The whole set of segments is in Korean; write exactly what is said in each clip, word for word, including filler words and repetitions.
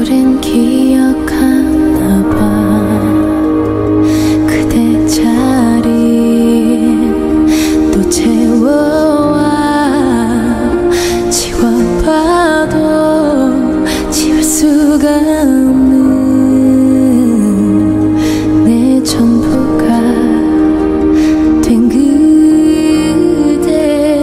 오랜 기억하나 봐. 그대 자리 또 채워와. 지워봐도 지울 수가 없는 내 전부가 된 그대.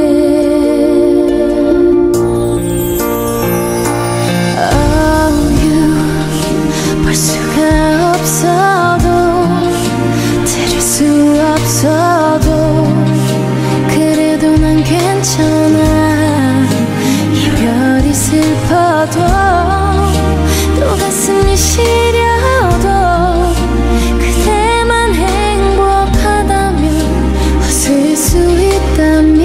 Oh you 볼 수가 없어도 들을 수 없어도 그래도 난 괜찮아. 이별이 슬퍼도 또 가슴이 시려도 그대만 행복하다면 웃을 수 있다면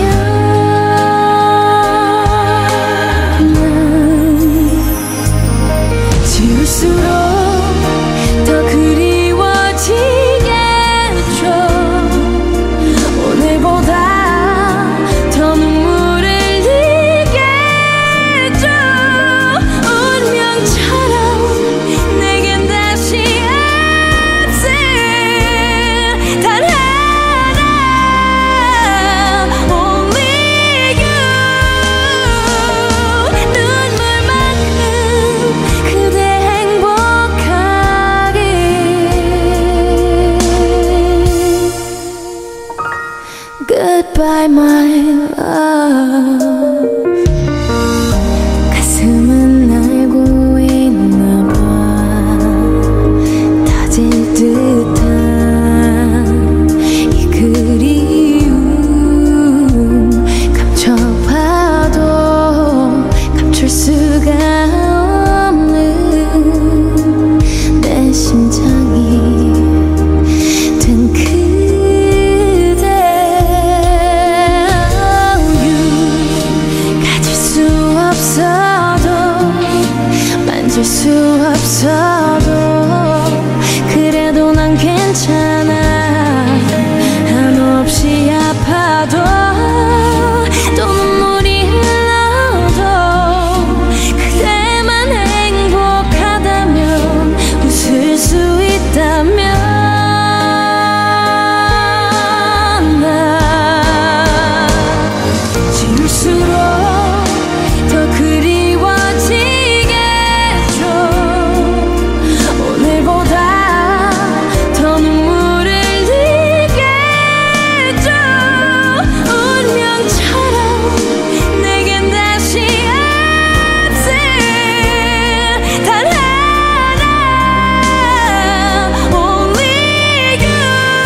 난 지울수록 더 그리워지겠죠. 오늘보다 더 눈물을 흘리겠죠. 운명처럼 내겐 다시 없을 단 하나 Only you. 눈물만큼 그대 행복하길. Goodbye my love. 가슴은 알고 있나 봐. 터질 듯한 이 그리움 감춰봐도 감출 수가 없는 내 심장이 된 그대. Oh you 가질 수 없어도 만질 수 없어도 그래도 난 괜찮아. 한없이 아파도 또 눈물이 흘러도 그대만 행복하다면 웃을 수 있다면 난 지울수록 더 그리워지겠죠. 오늘보다 더 눈물을 흘리겠죠. 운명처럼 내겐 다시 없을 단 하나 Only you.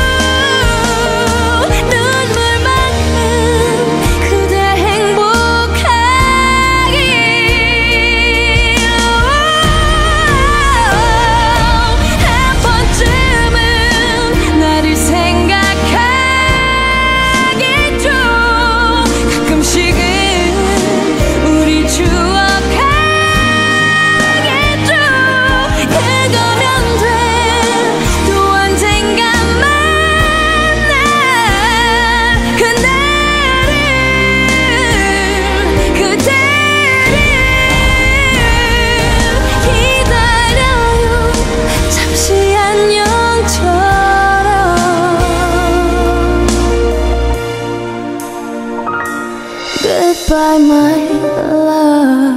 눈물만큼 그대 행복하길. 한 번쯤은 나를 생각하겠죠. 가끔씩은 우리 추억하겠죠. 그거면 돼. 또 언젠가 만나 그날을 그대를 기다려요. 잠시 안녕처럼. Goodbye my love.